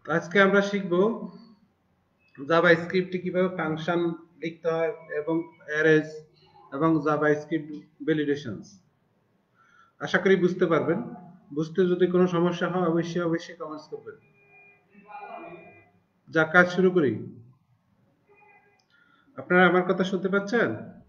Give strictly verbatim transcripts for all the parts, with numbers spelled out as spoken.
আজকে আমরা শিখব জাভাস্ক্রিপ্টে কিভাবে ফাংশন লিখতে হয় এবং অ্যারেজ এবং জাভাস্ক্রিপ্ট ভ্যালিডেশনস। আশা করি বুঝতে পারবেন। বুঝতে যদি কোনো সমস্যা হয় অবশ্যই অবশ্যই কমেন্টস করবেন। যা কাজ শুরু করি। আপনারা আমার কথা শুনতে পাচ্ছেন?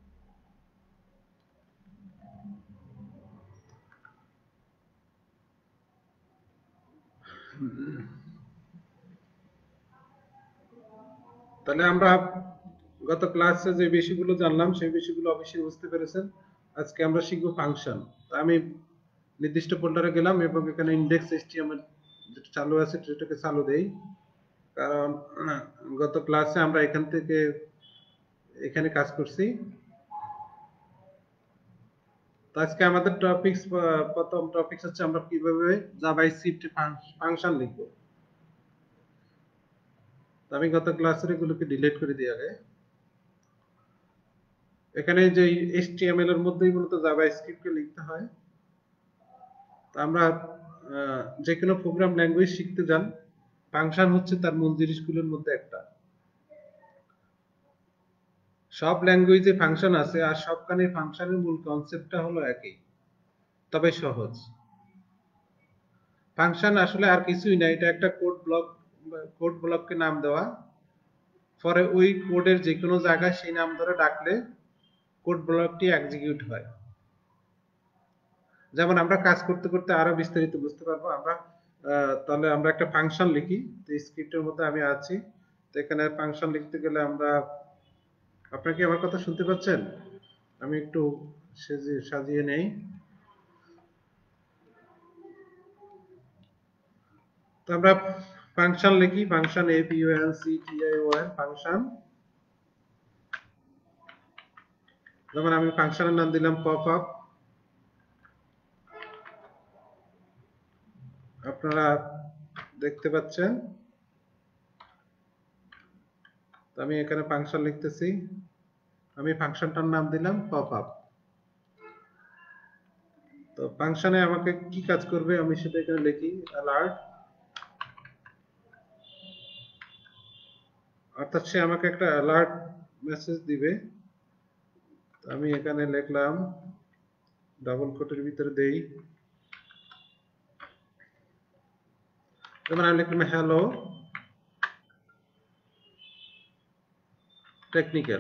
তাহলে আমরা গত ক্লাসে যে বিষয়গুলো জানলাম সেই বিষয়গুলো অবশ্যই বুঝতে পেরেছেন। আজকে আমরা শিখব ফাংশন। আমি নির্দিষ্ট ফোল্ডারে গেলাম এবং এখানে ইনডেক্স এইচটিএমএল যেটা চালু আছে সেটাকে চালু দেই, কারণ গত ক্লাসে আমরা এখান থেকে এখানে কাজ করছি। তো আজকে আমাদের টপিকস প্রথম টপিকস হচ্ছে আমরা কিভাবে জাভাস্ক্রিপ্টে ফাংশন লিখব। তো আমি গত ক্লাসের এগুলোকে ডিলিট করে দিই আগে। এখানে যে এইচটিএমএল এর মধ্যেই মূলত জাভাস্ক্রিপ্টকে লিখতে হয়। তো আমরা যে কোনো প্রোগ্রাম ল্যাঙ্গুয়েজ শিখতে যান, ফাংশন হচ্ছে তার মূল জিনিসগুলোর মধ্যে একটা। সব ল্যাঙ্গুয়েজে ফাংশন আছে আর সবখানে ফাংশনের মূল কনসেপ্টটা হলো একই, তবে সহজ। ফাংশন আসলে আর কিছুই না, এটা একটা কোড ব্লক, কোড ব্লককে নাম দেওয়া, পরে ওই কোডের যে কোনো জায়গায় সেই নাম ধরে ডাকলে কোড ব্লকটি এক্সিকিউট হয়। যেমন আমরা কাজ করতে করতে আরো বিস্তারিত বুঝতে পারবো। আমরা তাহলে আমরা একটা ফাংশন লিখি। তো স্ক্রিপ্টের মধ্যে আমি আছি, তো এখানে ফাংশন লিখতে গেলে আমরা, আপনারা কি আমার কথা শুনতে পাচ্ছেন? আমি একটু সাজিয়ে নেই। তো আমরা ফাংশন লিখি, function A P U N C T I O N, function. যেমন আমি ফাংশনের নাম দিলাম পপ আপ। আপনারা দেখতে পাচ্ছেন। তো আমি এখানে ফাংশন লিখতেছি, আমি ফাংশনটার নাম দিলাম পপ আপ। তো ফাংশনে আমাকে কি কাজ করবে আমি সেটা এখানে লিখি, অ্যালার্ট, অর্থাৎ সে আমাকে একটা অ্যালার্ট মেসেজ দিবে। আমি এখানে লিখলাম, ডাবল কোটের ভিতরে দেই, যেমন আমি লিখলাম হ্যালো টেকনিক্যাল।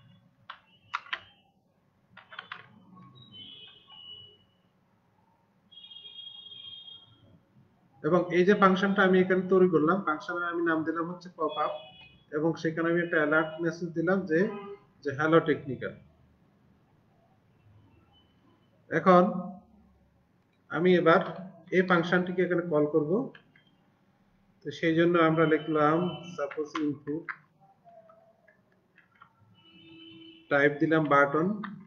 এবং এই যে ফাংশনটা আমি এখানে তৈরি করলাম, ফাংশনের আমি নাম দিলাম হচ্ছে পপ আপ, এবং সেখানে আমি একটা অ্যালার্ট মেসেজ দিলাম যে যে হ্যালো টেকনিক্যাল। এখন আমি এবার এই ফাংশনটিকে এখানে কল করব। তো সেই জন্য আমরা লিখলাম সাপোজ ইনপুট, টাইপ দিলাম বাটন,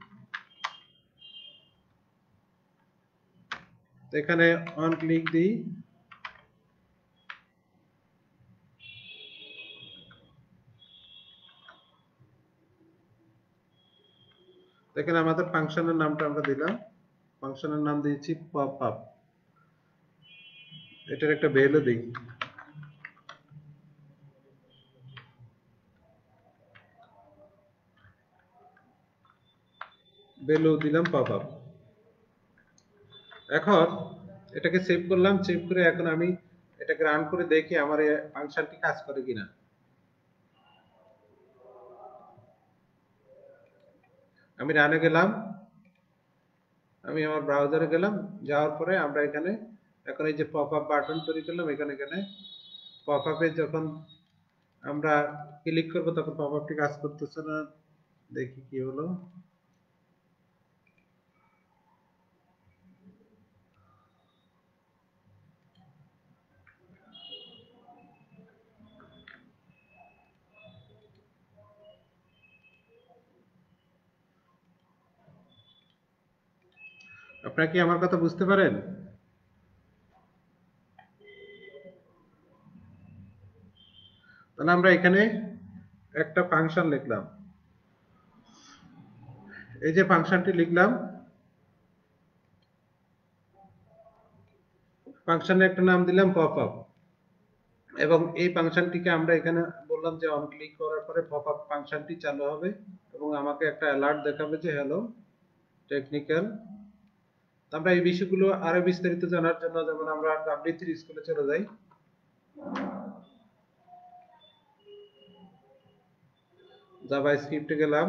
এখানে অন ক্লিক দিই, এখানে আমাদের ফাংশনের নামটা আমরা দিলাম, ফাংশনের নাম দিয়েছি পপ আপ। এটার একটা ভ্যালু দিই, ভ্যালু দিলাম পপ আপ। এখন এটাকে সেভ করলাম, সেভ করে এখন আমি এটাকে রান করে দেখি আমার এই ফাংশনটি কাজ করে কিনা। আমি রানে গেলাম, আমি আমার ব্রাউজারে গেলাম, যাওয়ার পরে আমরা এখানে এখন এই যে পপ আপ বাটন তৈরি করলাম, এখানে এখানে পপ আপে যখন আমরা ক্লিক করব তখন পপ আপটি কাজ করতেছে না, দেখি কি হলো। আপনারা কি আমার কথা বুঝতে পারেন? তাহলে আমরা এখানে একটা ফাংশন লিখলাম, এই যে ফাংশনটি লিখলাম, ফাংশনের একটা নাম দিলাম পপ আপ। এবং এই ফাংশনটিকে আমরা এখানে বললাম যে অন ক্লিক করার পরে পপ আপ ফাংশনটি চালু হবে এবং আমাকে একটা অ্যালার্ট দেখাবে যে হ্যালো টেকনিক্যাল। আমরা এই বিষয়গুলো আরো বিস্তারিত জানার জন্য যেমন আমরা ডাব্লিউ থ্রি স্কুলে চলে যাই। জাভা স্ক্রিপ্টে গেলাম।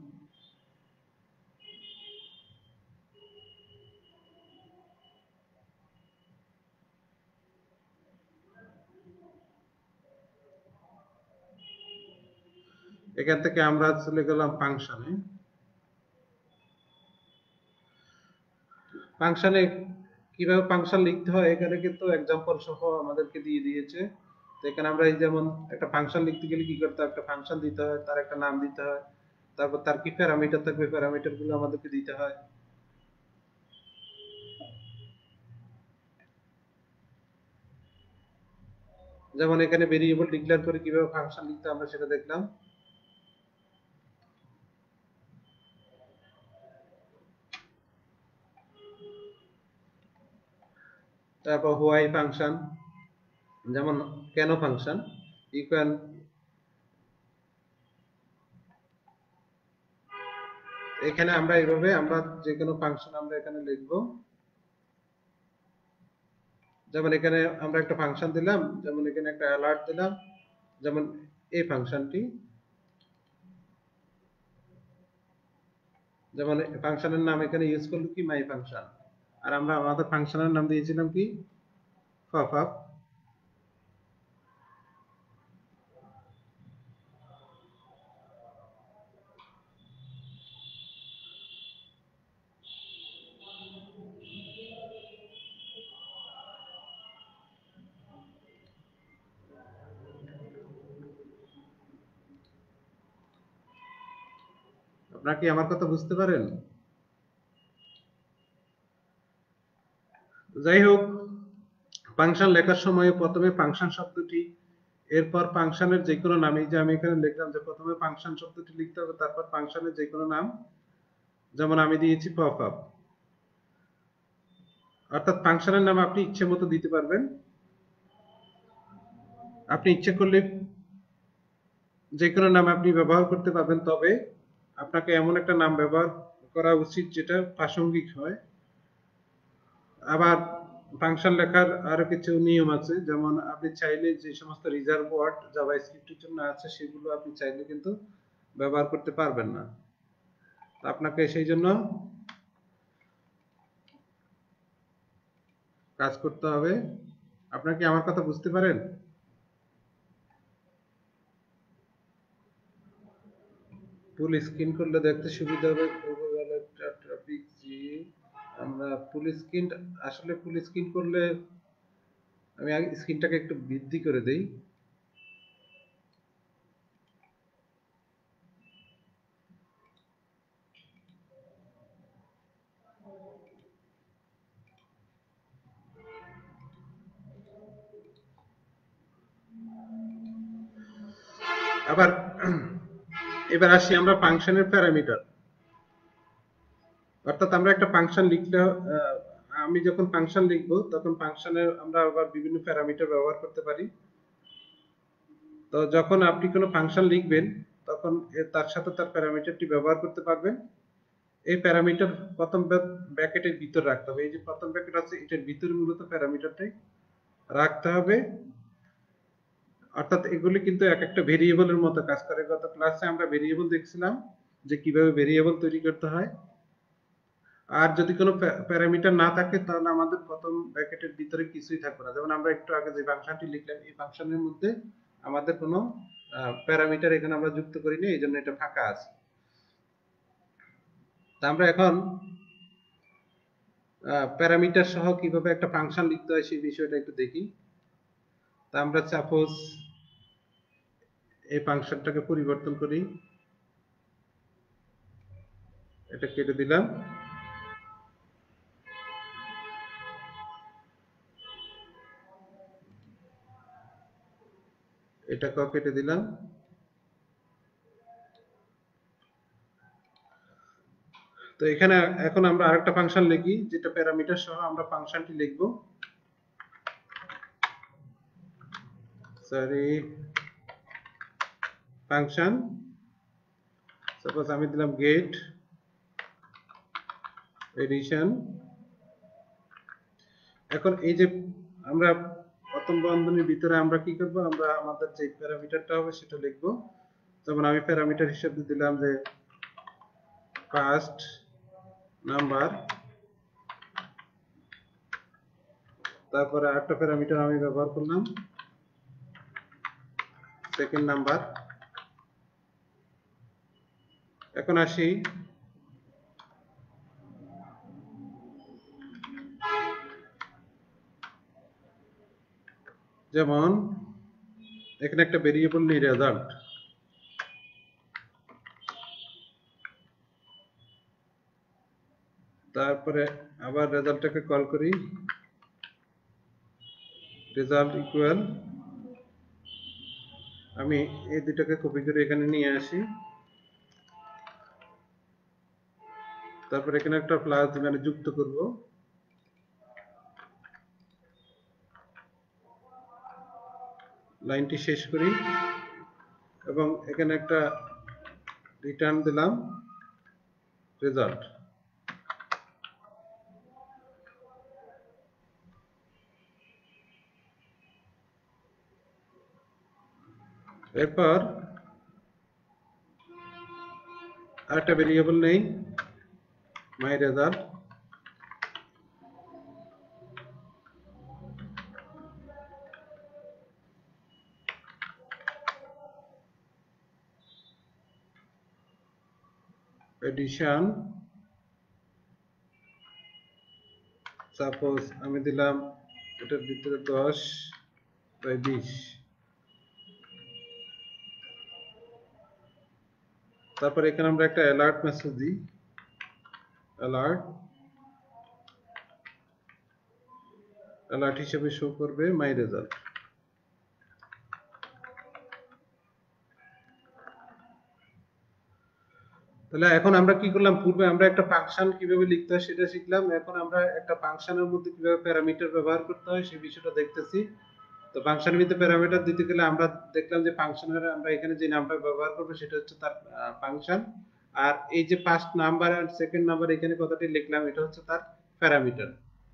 এখান থেকে আমরা চলে গেলাম ফাংশনে। ফাংশনে কিভাবে ফাংশন লিখতে হয় এখানে কিন্তু এক্সাম্পল সহ আমাদেরকে দিয়ে দিয়েছে। তো এখানে আমরা এই যেমন একটা ফাংশন লিখতে গেলে কি করতে হয়, একটা ফাংশন দিতে হয়, তার একটা নাম দিতে হয়, তারপর তার কি প্যারামিটার থাকবে, প্যারামিটার গুলো আমাদেরকে দিতে হয়। যেমন এখানে ভেরিয়েবল ডিক্লেয়ার করে কিভাবে ফাংশন লিখতে আমরা সেটা দেখলাম। তারপর হোয়াই ফাংশন, যেমন কেন ফাংশন, ইকুয়াল এখানে আমরা এইভাবে আমরা যে কোনো ফাংশন আমরা এখানে লিখব। যেমন এখানে আমরা একটা ফাংশন দিলাম, যেমন এখানে একটা অ্যালার্ট দিলাম, যেমন এই ফাংশনটি, যেমন ফাংশনের নাম এখানে ইউজ করলো কি মাই ফাংশন, আর আমরা আমাদের ফাংশনের নাম দিয়েছিলাম কি পপ আপ। আপনারা কি আমার কথা বুঝতে পারেন? যাই হোক, ফাংশন লেখার সময় প্রথমে ফাংশন শব্দটি, এরপর ফাংশনের যে কোনো নাম, এই যে আমি এখানে লিখলাম যে প্রথমে ফাংশন শব্দটি লিখতে হবে, তারপর ফাংশনের যে কোনো নাম, যেমন আমি দিয়েছি পপ আপ। অর্থাৎ ফাংশনের নাম আপনি ইচ্ছে মতো দিতে পারবেন। আপনি ইচ্ছে করলে যে কোনো নাম আপনি ব্যবহার করতে পারবেন, তবে আপনাকে এমন একটা নাম ব্যবহার করা উচিত যেটা প্রাসঙ্গিক হয়। আবার ফাংশন লেখার আরো কিছু নিয়ম আছে, যেমন আপনি চাইলে যে সমস্ত রিজার্ভ ওয়ার্ড জাভা স্ক্রিপ্টের জন্য আছে সেগুলো আপনি চাইলে কিন্তু ব্যবহার করতে পারবেন না। আপনাকে সেই জন্য কাজ করতে হবে। আপনারা কি আমার কথা বুঝতে পারেন? ফুল স্ক্রিন করলে দেখতে সুবিধা হবে। ট্রাফিক জি, আমরা ফুল স্ক্রিন, আসলে ফুল স্ক্রিন করলে আমি আগে স্ক্রিনটাকে একটু বৃদ্ধি করে দেই। আবার এবার আসি আমরা ফাংশনের প্যারামিটার। অর্থাৎ আমরা একটা ফাংশন লিখলে, আমি যখন ফাংশন লিখব তখন ফাংশনের আমরা আবার বিভিন্ন প্যারামিটার ব্যবহার করতে পারি। তো যখন আপনি কোনো ফাংশন লিখবেন তখন তার সাথে তার প্যারামিটারটি ব্যবহার করতে পারবেন। এই প্যারামিটার প্রথম ব্র্যাকেটের ভিতর রাখতে হবে। এই যে প্রথম ব্র্যাকেট আছে এটার ভিতরে মূলত প্যারামিটারটাই রাখতে হবে। অর্থাৎ এগুলি কিন্তু এক একটা ভেরিয়েবলের মতো কাজ করে। গত ক্লাসে আমরা ভেরিয়েবল দেখছিলাম যে কিভাবে ভেরিয়েবল তৈরি করতে হয়। আর যদি কোনো প্যারামিটার না থাকে তাহলে আমাদের প্রথম ব্র্যাকেটের ভিতরে কিছুই থাকবে না। যেমন আমরা একটু আগে যে ফাংশনটি লিখলাম, এই ফাংশনের মধ্যে আমাদের কোনো প্যারামিটার এখানে আমরা যুক্ত করিনি, এই জন্য এটা ফাঁকা আছে। তা আমরা এখন প্যারামিটার সহ কিভাবে একটা ফাংশন লিখতে হয় সেই বিষয়টা একটু দেখি। তা আমরা সাপোজ এই ফাংশনটাকে পরিবর্তন করি, এটা কেটে দিলাম, এটাকেও কেটে দিলাম। তো এখানে এখন আমরা আরেকটা ফাংশন লিখি যেটা প্যারামিটার সহ আমরা ফাংশনটি লিখব। সরি ফাংশন সাপোজ আমি দিলাম গেট এডিশন। এখন এই যে আমরা প্রথম বন্ধনীর ভিতরে আমরা কি করব, আমরা আমাদের যে প্যারামিটারটা হবে সেটা লিখব। যেমন আমি প্যারামিটার হিসেবে দিলাম যে ফার্স্ট নাম্বার, তারপরে আরেকটা প্যারামিটার আমি ব্যবহার করলাম সেকেন্ড নাম্বার। এখন আসি যেমন এখানে একটা ভেরিয়েবল নেই রেজাল্ট, তারপরে আবার রেজাল্টটাকে কল করি রেজাল্ট ইকুয়াল, আমি এই দুটাকে কপি করে এখানে নিয়ে আসি, তারপর এখানে একটা প্লাস মানে যুক্ত করব, লাইনটি শেষ করি এবং এখানে একটা রিটার্ন দিলাম রেজাল্ট। এরপর আরেকটা ভেরিয়েবল নেই মাই রেজাল্ট, এডিশন সাপোজ আমি দিলাম এটার ভিতরে দশ বাই বিশ। তারপর এখানে আমরা একটা অ্যালার্ট মেসেজ দিই, অ্যালার্ট অ্যালার্ট হিসেবে শো করবে মাই রেজাল্ট। তাহলে এখন আমরা কি করলাম, পূর্বে আমরা একটা ফাংশন কিভাবে লিখতে হয় সেটা শিখলাম, এখন আমরা একটা ফাংশনের মধ্যে কিভাবে প্যারামিটার ব্যবহার করতে হয় সেই বিষয়টা দেখতেছি। তো ফাংশনের ভিতরে প্যারামিটার দিতে গেলে আমরা দেখলাম যে ফাংশনের আমরা এখানে যে নামটা ব্যবহার করব সেটা হচ্ছে তার ফাংশন, আর এই যে ফার্স্ট নাম্বার আর সেকেন্ড নাম্বার এখানে কথাটি লিখলাম এটা হচ্ছে তার প্যারামিটার।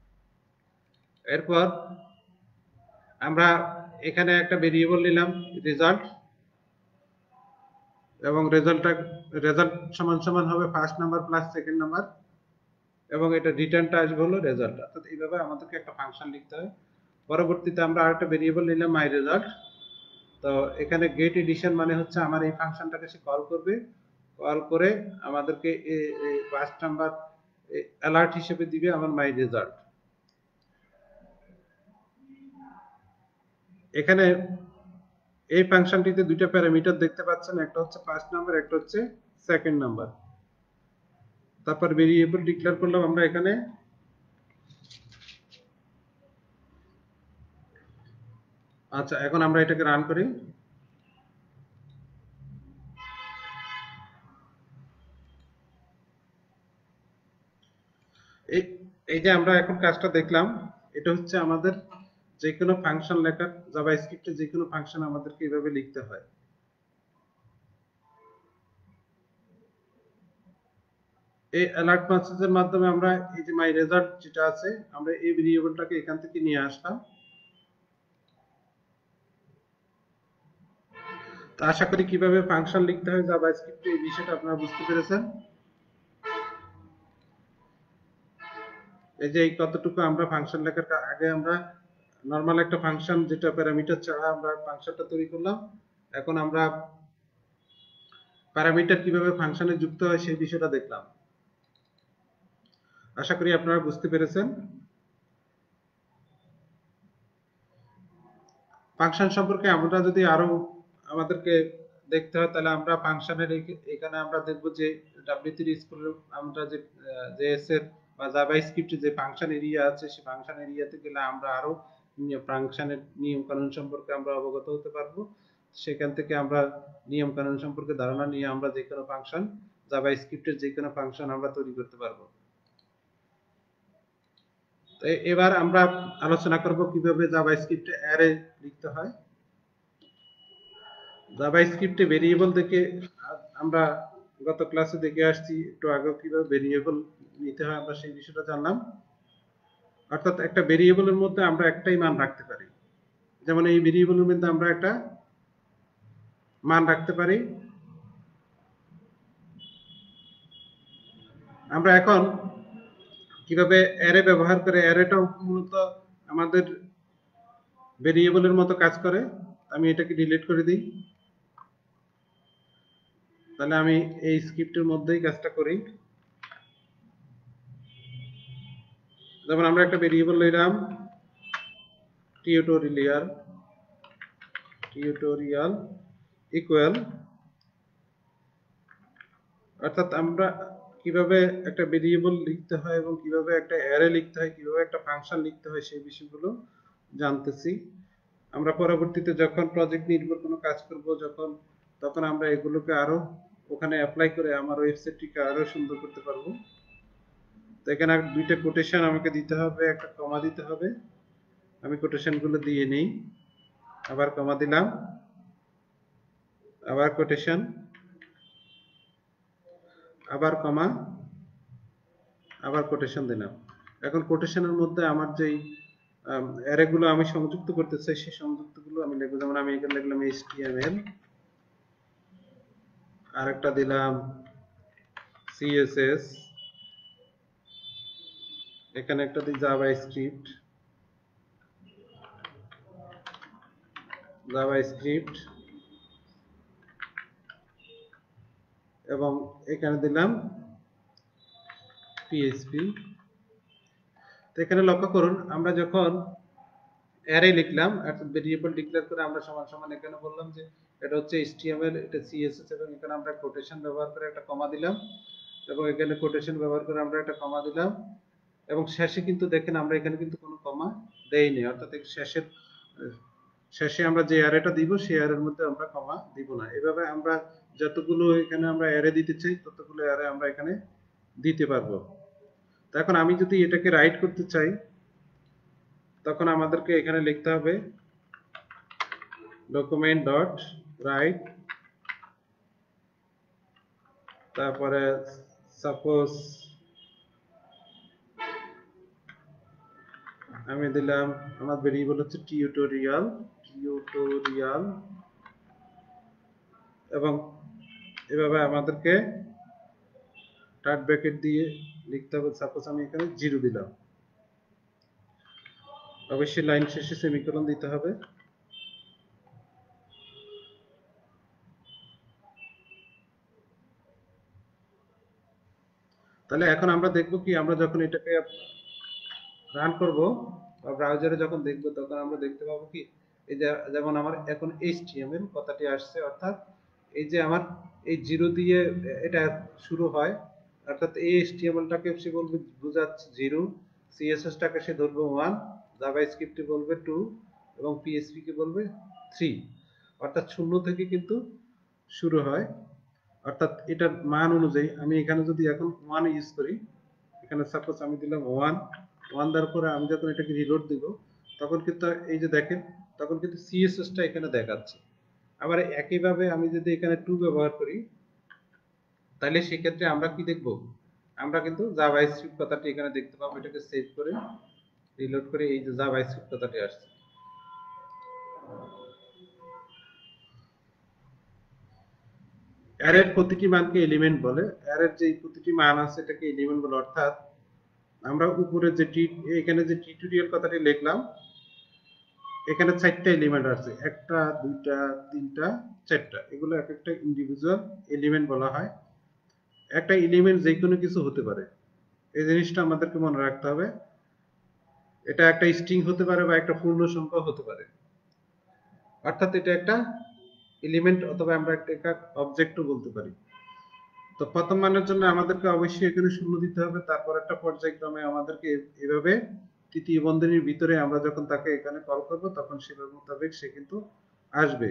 এরপর আমরা এখানে একটা ভেরিয়েবল নিলাম রেজাল্ট, এবং রেজাল্টটা রেজাল্ট সমান সমান হবে first number plus second number, এবং এটা রিটার্নটা আসবে হলো রেজাল্ট। অর্থাৎ এইভাবে আমাদেরকে একটা ফাংশন লিখতে হয়। পরবর্তীতে আমরা আরেকটা ভেরিয়েবল নিলাম মাই রেজাল্ট। তো এখানে গেট এডিশন মানে হচ্ছে আমার এই ফাংশনটাকে সে কল করবে, কল করে আমাদেরকে এই ফার্স্ট নাম্বার অ্যালার্ট হিসেবে দিবে আমার মাই রেজাল্ট। এখানে এই ফাংশনটিতে দুইটা প্যারামিটার দেখতে পাচ্ছেন, একটা হচ্ছে ফার্স্ট নাম্বার, একটা হচ্ছে সেকেন্ড নাম্বার। তারপর ভেরিয়েবল ডিক্লেয়ার করলাম আমরা এখানে, আচ্ছা এখন আমরা এটাকে রান করি। এই এই যে আমরা এখন কাজটা দেখলাম, এটা হচ্ছে আমাদের যে কোনো ফাংশন লেখার জাভাস্ক্রিপ্টে যে কোনো ফাংশন আমাদেরকে এইভাবে লিখতে হয়। এই অ্যালার্ট মেসেজের মাধ্যমে আমরা এই যে মাই রেজাল্ট যেটা আছে আমরা এই ভেরিয়েবলটাকে এখান থেকে নিয়ে আসলাম। তো আশা করি কিভাবে ফাংশন লিখতে হয় জাভাস্ক্রিপ্টে এই বিষয়টা আপনারা বুঝতে পেরেছেন। এই যে এই কতটুকু আমরা ফাংশন লেখার আগে আমরা নরমাল একটা ফাংশন যেটা প্যারামিটার ছাড়া আমরা ফাংশনটা তৈরি করলাম, এখন আমরা প্যারামিটার কিভাবে ফাংশনে যুক্ত হয় সেই বিষয়টা দেখলাম। আশা করি আপনারা বুঝতে পেরেছেন। ফাংশন সম্পর্কে আমরা যদি আরো আমাদেরকে দেখতে হয় তাহলে আমরা ফাংশনের এখানে আমরা দেখব যে ডাব্লিউ থ্রি স্কুলের আমরা যে জেএস এর বা জাভাস্ক্রিপ্টে যে ফাংশন এরিয়া আছে সেই ফাংশন এরিয়াতে গেলে আমরা আরো ফাংশনের নিয়ম কানুন সম্পর্কে আমরা অবগত হতে পারবো। সেখান থেকে আমরা নিয়ম কানুন সম্পর্কে ধারণা নিয়ে আমরা যে কোনো ফাংশন জাভাস্ক্রিপ্টের যে কোনো ফাংশন আমরা তৈরি করতে পারবো। এবার আমরা আলোচনা করব কিভাবে জাভাস্ক্রিপ্টে অ্যারে লিখতে হয়। জাভা স্ক্রিপ্টে ভেরিয়েবল দেখে আমরা গত ক্লাসে দেখে আসছি, একটু আগে কিভাবে ভেরিয়েবল নিতে হয় আমরা সেই বিষয়টা জানলাম। অর্থাৎ একটা ভেরিয়েবলের মধ্যে আমরা একটাই মান রাখতে পারি। যেমন এই ভেরিয়েবলের মধ্যে আমরা একটা মান রাখতে পারি। আমরা এখন কিভাবে অ্যারে ব্যবহার করে, অ্যারেটাও মূলত আমাদের ভেরিয়েবলের মতো কাজ করে। আমি এটাকে ডিলিট করে দিই, তাহলে আমি এই স্ক্রিপ্টের মধ্যেই কাজটা করি। যেমন আমরা একটা ভেরিয়েবল নিলাম টিউটোরিয়াল, টিউটোরিয়াল ইকুয়াল, অর্থাৎ আমরা কিভাবে একটা ভেরিয়েবল লিখতে হয় এবং কিভাবে একটা অ্যারে লিখতে হয়, কিভাবে একটা ফাংশন লিখতে হয় সেই বিষয়গুলো জানতেছি। আমরা পরবর্তীতে যখন প্রজেক্ট নির্ভর কোনো কাজ করব যখন, তখন আমরা এগুলোকে আরো ওখানে অ্যাপ্লাই করে আমার ওয়েবসাইটটিকে আরো সুন্দর করতে পারবো। তো এখানে দুইটা কোটেশন আমাকে দিতে হবে, একটা কমা দিতে হবে। আমি কোটেশনগুলো দিয়ে নেই, আবার কমা দিলাম, আবার কোটেশন, আবার কমা, আবার কোটেশন দিলাম। এখন কোটেশনের মধ্যে আমার যেই অ্যারেগুলো আমি সংযুক্ত করতে চাই সেই সংযুক্তগুলো আমি লিখব। যেমন আমি এখানে লিখলাম এইচটিএমএল, আর একটা দিলাম সিএসএস, এখানে একটা দিই জাভা স্ক্রিপ্ট, জাভা স্ক্রিপ্ট, এবং এখানে দিলাম পিএইচপি। তো এখানে লক্ষ্য করুন, আমরা যখন অ্যারে লিখলাম, অর্থাৎ ভেরিয়েবল ডিক্লেয়ার করে আমরা সমান সমান এখানে বললাম যে এটা হচ্ছে এইচটিএমএল, এটা সিএসএস, এবং এখানে আমরা কোটেশন ব্যবহার করে একটা কমা দিলাম, এবং এখানে কোটেশন ব্যবহার করে আমরা একটা কমা দিলাম, এবং শেষে কিন্তু দেখেন আমরা এখানে কিন্তু কোনো কমা দেইনি, অর্থাৎ শেষের শেষে আমরা যে অ্যারেটা দিব সেই অ্যারের মধ্যে আমরা কমা দিব না। এভাবে আমরা যতগুলো এখানে আমরা অ্যারে দিতে চাই ততগুলো অ্যারে আমরা এখানে দিতে পারবো। তো এখন আমি যদি এটাকে রাইট করতে চাই তখন আমাদেরকে এখানে লিখতে হবে ডকুমেন্ট ডট রাইট, তারপরে সাপোজ আমি দিলাম আমার ভেরিয়েবল হচ্ছে টিউটোরিয়াল, টিউটোরিয়াল, এবং এভাবে আমাদেরকে কাট ব্র্যাকেট দিয়ে লিখতে হবে। সাপোজ আমি এখানে জিরো দিলাম, অবশ্যই লাইন শেষে সেমিকোলন দিতে হবে। তাহলে এখন আমরা দেখব কি, আমরা যখন এটাকে রান করব বা ব্রাউজারে যখন দেখব তখন আমরা দেখতে পাবো কি, এই যে যেমন আমার এখন এইচটিএমএল কথাটি আসছে, অর্থাৎ এই যে আমার এই জিরো দিয়ে এটা শুরু হয়, অর্থাৎ এই এইচটিএমএলটাকে সে বলবে বোঝাচ্ছে জিরো, সিএসএস টাকে সে ধরবে ওয়ান, জাভা স্ক্রিপ্টে বলবে টু, এবং পিএইচপি কে বলবে থ্রি, অর্থাৎ শূন্য থেকে কিন্তু শুরু হয়। অর্থাৎ এটার মান অনুযায়ী আমি এখানে যদি এখন ওয়ান ইউজ করি, এখানে সাপোজ আমি দিলাম ওয়ান, ওয়ান দেওয়ার পরে আমি যখন এটাকে রিলোড দিব তখন কিন্তু এই যে দেখেন তখন কিন্তু সিএসএসটা এখানে দেখাচ্ছে। আবার একইভাবে আমি যদি এখানে টু ব্যবহার করি তাহলে সেক্ষেত্রে আমরা কি দেখব, আমরা কিন্তু জাভা স্ক্রিপ্ট কথাটি এখানে দেখতে পাবো। এটাকে সেভ করে রিলোড করে এই যে জাভা স্ক্রিপ্ট কথাটি আসছে। অ্যারের প্রতিটি মানকে এলিমেন্ট বলে, অ্যারের যে প্রতিটি মান আছে এটাকে এলিমেন্ট বলে। অর্থাৎ আমরা উপরে যে এখানে যে টিউটোরিয়াল কথাটি লিখলাম এখানে চারটা এলিমেন্ট আছে, একটা দুইটা তিনটা চারটা, এগুলো এক একটা ইন্ডিভিজুয়াল এলিমেন্ট বলা হয়। একটা এলিমেন্ট যে কোনো কিছু হতে পারে, এই জিনিসটা আমাদেরকে মনে রাখতে হবে। এটা একটা স্ট্রিং হতে পারে বা একটা পূর্ণ সংখ্যা হতে পারে, অর্থাৎ এটা একটা এলিমেন্ট অথবা আমরা একটা একক অবজেক্টও বলতে পারি। তো প্রথম মানের জন্য আমাদেরকে অবশ্যই এখানে শূন্য দিতে হবে, তারপর একটা পর্যায়ক্রমে আমাদেরকে এভাবে তৃতীয় বন্ধনীর ভিতরে আমরা যখন তাকে এখানে কল করব তখন সেভাবে মোতাবেক সে কিন্তু আসবে।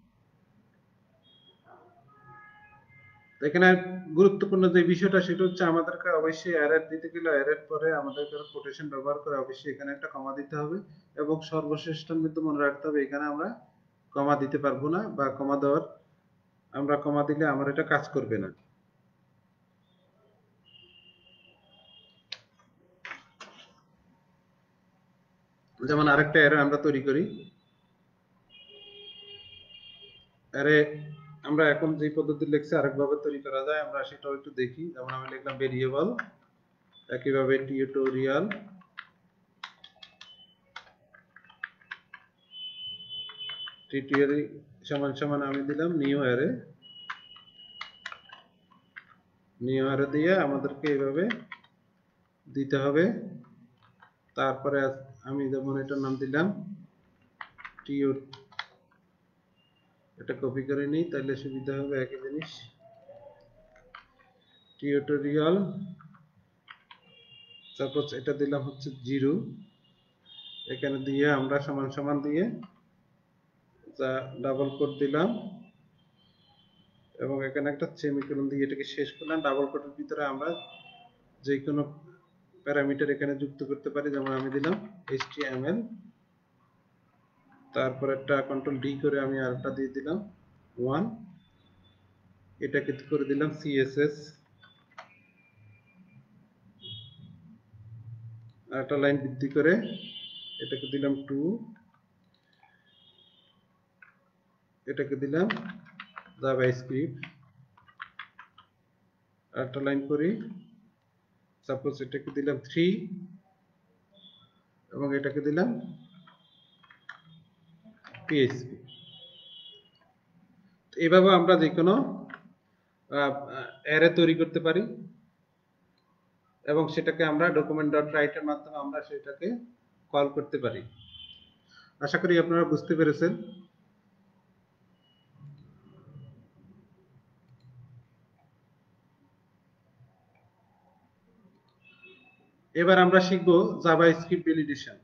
এখানে গুরুত্বপূর্ণ যে বিষয়টা সেটা হচ্ছে আমাদেরকে অবশ্যই অ্যারে দিতে গেলে অ্যারের পরে আমাদেরকে কোটেশন ব্যবহার করে অবশ্যই এখানে একটা কমা দিতে হবে, এবং সর্বশেষটার মধ্যে মনে রাখতে হবে এখানে আমরা কমা দিতে পারবো না বা কমা দেওয়ার আমরা কমা দিলে আমার এটা কাজ করবে না। যেমন আরেকটা অ্যারে আমরা তৈরি করি। অ্যারে আমরা এখন যে পদ্ধতি লিখছি আরেকভাবে তৈরি করা যায়, আমরা সেটাও একটু দেখি। যেমন আমি লিখলাম ভেরিয়েবল, একইভাবে টিউটোরিয়াল টিউটোরিয়াল সমান সমান আমি দিলাম নিউ অ্যারে। নিউ অ্যারে দিয়ে আমাদেরকে এইভাবে দিতে হবে। তারপরে আমি যেমন এটার নাম দিলাম টিউ, এটা কপি করে নিই তাহলে সুবিধা হবে। একই জিনিস টিউটোরিয়াল, সাপোজ এটা দিলাম হচ্ছে জিরো, এখানে দিয়ে আমরা সমান সমান দিয়ে ডাবল কোট দিলাম এবং এখানে একটা সেমিকোলন দিয়ে এটাকে শেষ করলাম। ডাবল কোটের ভিতরে আমরা যে কোনো প্যারামিটার এখানে যুক্ত করতে পারি। যেমন আমি দিলাম এইচটিএমএল, তারপর একটা কন্ট্রোল ডি করে আমি আরেকটা দিয়ে দিলাম ওয়ান, এটাকে করে দিলাম সিএসএস, আরেকটা লাইন বৃদ্ধি করে এটাকে দিলাম টু, এটাকে দিলাম জাভাস্ক্রিপ্ট, আরেকটা লাইন করি, সাপোজ এটাকে দিলাম থ্রি এবং এটাকে দিলাম পিএইচপি। এইভাবে আমরা যে কোনো অ্যারে তৈরি করতে পারি এবং সেটাকে আমরা ডকুমেন্ট ডট রাইটের মাধ্যমে আমরা সেটাকে কল করতে পারি। আশা করি আপনারা বুঝতে পেরেছেন। এবার আমরা শিখব জাভাস্ক্রিপ্ট ভ্যালিডেশন।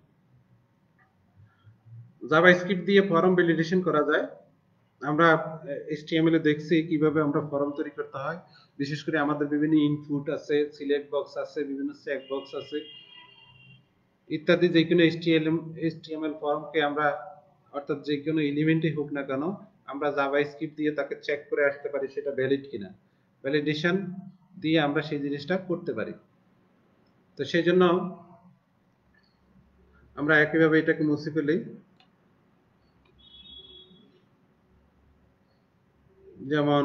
জাভাস্ক্রিপ্ট দিয়ে ফর্ম ভ্যালিডেশন করা যায়। আমরা এইচটিএমএল এ দেখছি কিভাবে আমরা ফর্ম তৈরি করতে হয়। বিশেষ করে আমাদের বিভিন্ন ইনপুট আছে, সিলেক্ট বক্স আছে, বিভিন্ন চেক বক্স আছে ইত্যাদি। যে কোনো এইচটিএমএল ফর্মকে আমরা, অর্থাৎ যে কোনো এলিমেন্টই হোক না কেন, আমরা জাভাস্ক্রিপ্ট দিয়ে তাকে চেক করে আসতে পারি সেটা ভ্যালিড কিনা। ভ্যালিডেশন দিয়ে আমরা সেই জিনিসটা করতে পারি। তো সেই জন্য আমরা একইভাবে এটাকে মুছে ফেলি। যেমন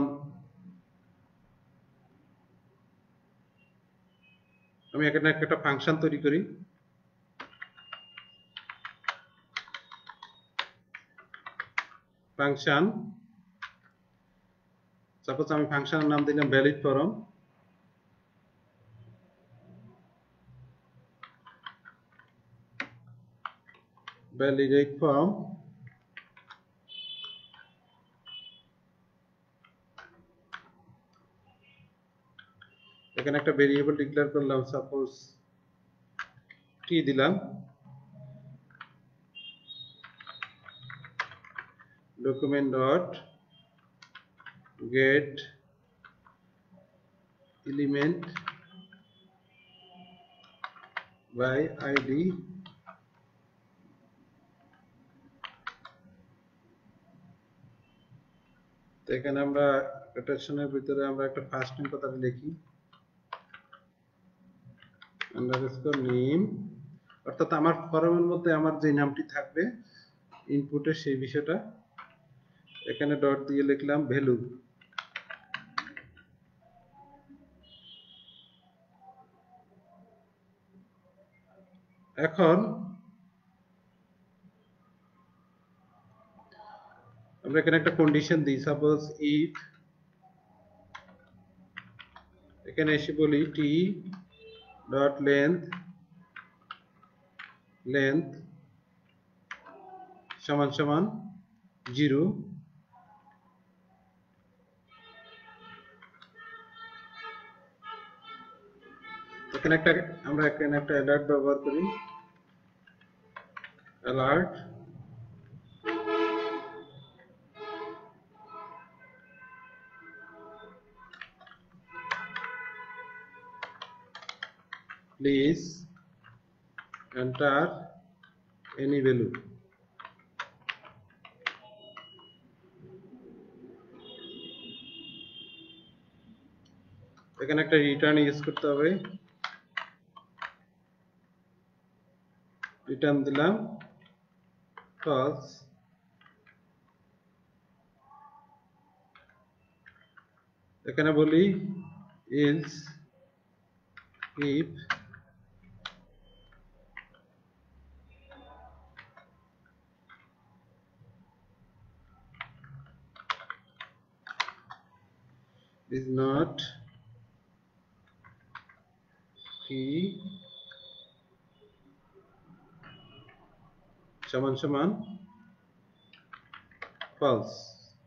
আমি এখানে একটা ফাংশন তৈরি করি, ফাংশন, সাপোজ আমি ফাংশনের নাম দিলাম ভ্যালিড ফর্ম, ভ্যালিডেট ফর্ম, এখানে একটা ভেরিয়েবল ডিক্লেয়ার করলাম, সাপোজ টি দিলাম, document dot get element by ID, তো এখানে আমরা কোটেশনের ভিতরে আমরা একটা ফার্স্ট নেম কথাটা লিখি, আন্ডারস্কোর নেম, অর্থাৎ আমার ফর্মের মধ্যে আমার যে নামটি থাকবে ইনপুটে সেই বিষয়টা। এখানে ডট দিয়ে লিখলাম ভ্যালু। এখন আমরা এখানে একটা কন্ডিশন দিই, সাপোজ ইফ, এখানে এসে বলি টি ডট লেন্থ, লেন্থ সমান সমান জিরো, এখানে একটা আমরা এখানে একটা অ্যালার্ট ব্যবহার করি, alert please enter any value. এখানে একটা রিটার্ন ইউজ করতে হবে, রিটার্ন দিলাম false, এখানে বলি else if is not key সমান সমান false।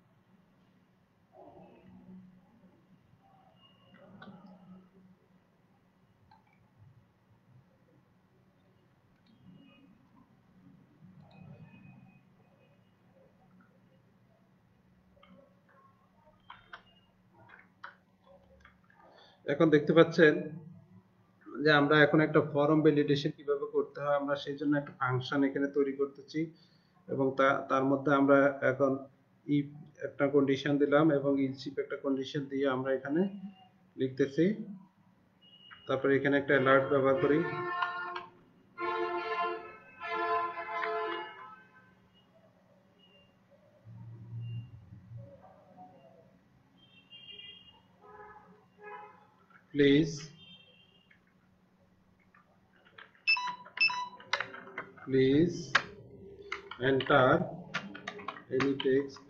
এখন দেখতে পাচ্ছেন যে আমরা এখন একটা ফর্ম ভ্যালিডেশন কিভাবে করতে হয়, আমরা সেই জন্য একটা ফাংশন এখানে তৈরি করতেছি এবং তার মধ্যে আমরা এখন ইফ একটা কন্ডিশন দিলাম এবং ইলস ইফ একটা কন্ডিশন দিয়ে আমরা এখানে লিখতেছি। তারপরে এখানে একটা অ্যালার্ট ব্যবহার করি, please please enter any text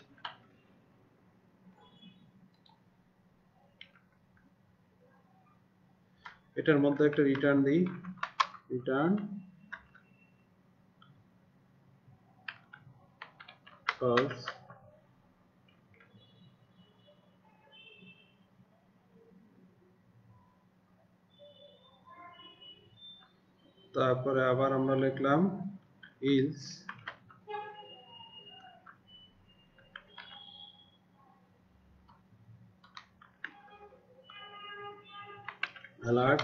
এটার মধ্যে একটা রিটার্ন দিই, রিটার্ন false, তারপরে আবার আমরা লিখলাম else alert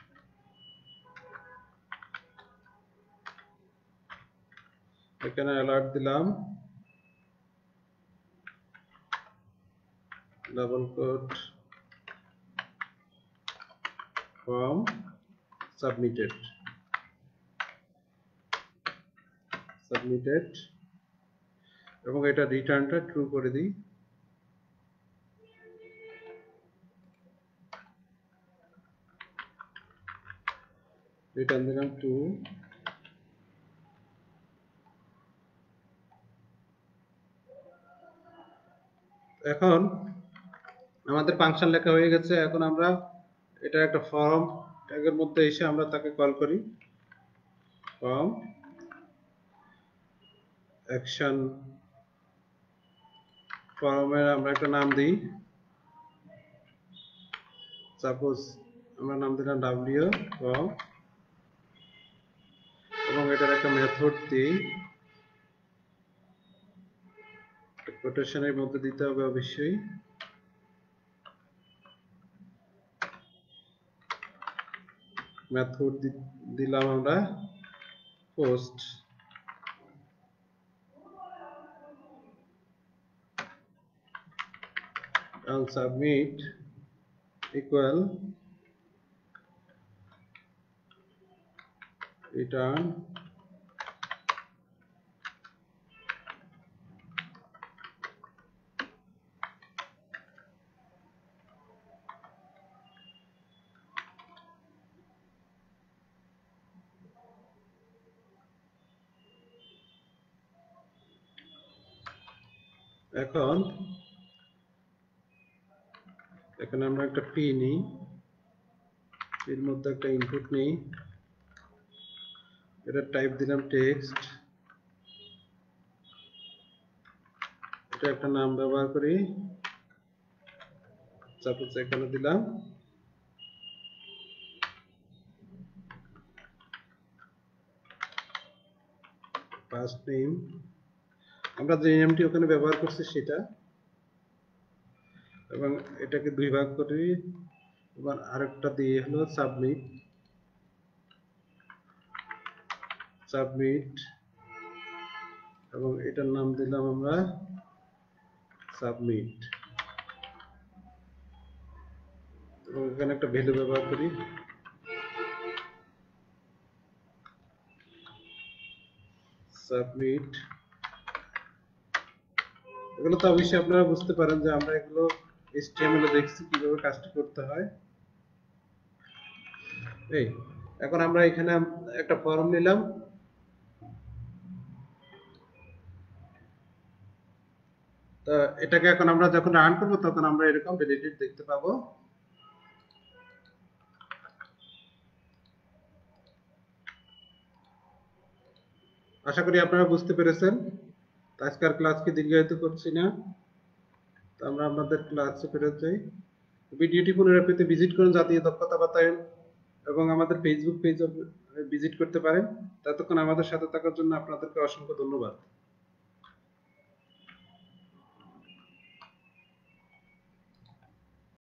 এখানে অ্যালার্ট দিলাম double quote form submitted submitted এবং এটা রিটার্নটা ট্রু করে দিই। রিটার্ন দিলাম টু। এখন আমাদের ফাংশন লেখা হয়ে গেছে। এখন আমরা এটা একটা ফর্ম ট্যাগের মধ্যে এসে আমরা তাকে কল করি, ফর্ম অ্যাকশন, ফর্মের আমরা একটা নাম দিই, সাপোজ আমরা নাম দিলাম ডাব্লিউ ফর্ম এবং এটার একটা মেথড দিই, কোটেশনের মধ্যে দিতে হবে অবশ্যই। মেথড দিলাম আমরা post and submit equal return এখন এখানে আমরা একটা পি নিই, এর মধ্যে একটা ইনপুট নিই, এটা টাইপ দিলাম টেক্সট, এটা একটা নাম ব্যবহার করি, সাপোজ এখানে দিলাম ফার্স্ট নেম, আমরা যে নেমটি ওখানে ব্যবহার করছি সেটা, এবং এটাকে দুই ভাগ করি, এবার আরেকটা দিয়ে হলো সাবমিট, সাবমিট এবং এটার নাম দিলাম আমরা সাবমিট। এবং এখানে একটা ভ্যালু ব্যবহার করি। সাবমিট। এগুলো তো অবশ্যই আপনারা বুঝতে পারেন যে আমরা এগুলো এইচটিএমএল এ দেখছি কিভাবে কাজটি করতে হয়। এই এখন আমরা এখানে একটা ফর্ম নিলাম, তো এটাকে এখন আমরা যখন রান করব তখন আমরা এরকম ভ্যালিডেট দেখতে পাবো। আশা করি আপনারা বুঝতে পেরেছেন। আজকের ক্লাসকে দীর্ঘায়িত করছি না, তো আমরা আমাদের ক্লাসে ফেরত যাই। ভিডিওটি পুনরায় পেতে ভিজিট করুন জাতীয় দক্ষতা বাতায়ন এবং আমাদের ফেসবুক পেজ ভিজিট করতে পারেন। ততক্ষণ আমাদের সাথে থাকার জন্য আপনাদেরকে অসংখ্য ধন্যবাদ।